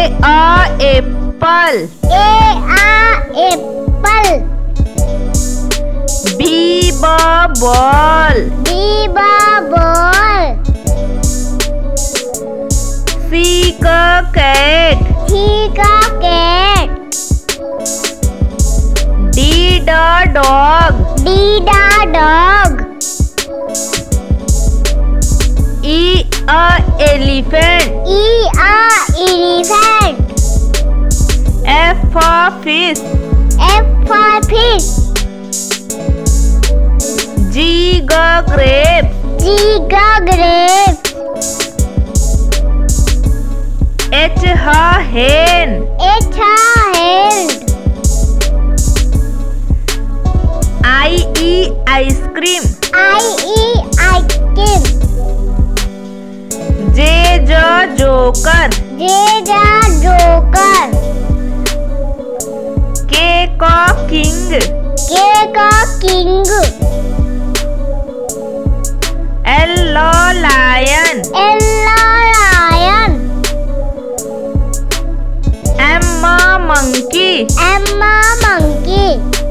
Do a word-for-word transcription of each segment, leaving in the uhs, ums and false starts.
a apple. A a apple. B b ball. B b ball. C c cat. C c cat. D d dog. D d dog. E a elephant. E a elephant. F for fish. F for fish. G g grape. G g grape. H h hen. H hen. I e ice cream. I e ice cream. J j joker. J j joker. K k king. K k king. L lion. L lion. M monkey. M monkey.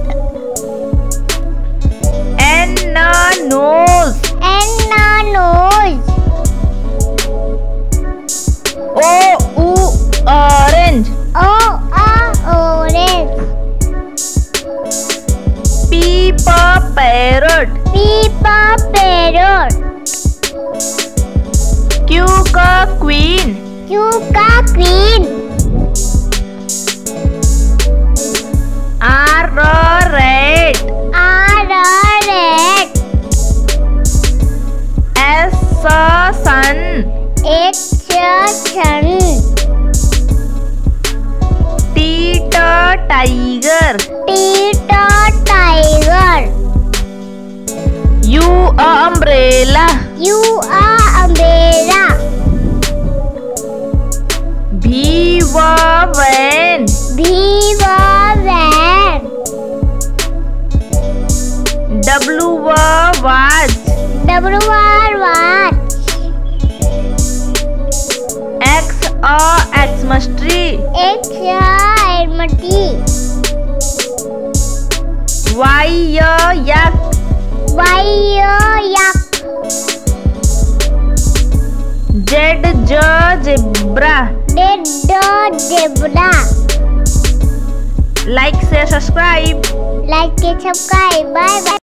N nose. N nose. O orange. O orange. P parrot. P parrot. Q queen. Q queen. R rat. R rat. S sun. H sun. T tiger. T tiger. U umbrella. U umbrella. V van. V van. W watch. W watch. X Xmas tree. X tree. Y yak. Y yak. Z zebra. Z zebra. Like, share, subscribe. Like and subscribe. Bye bye.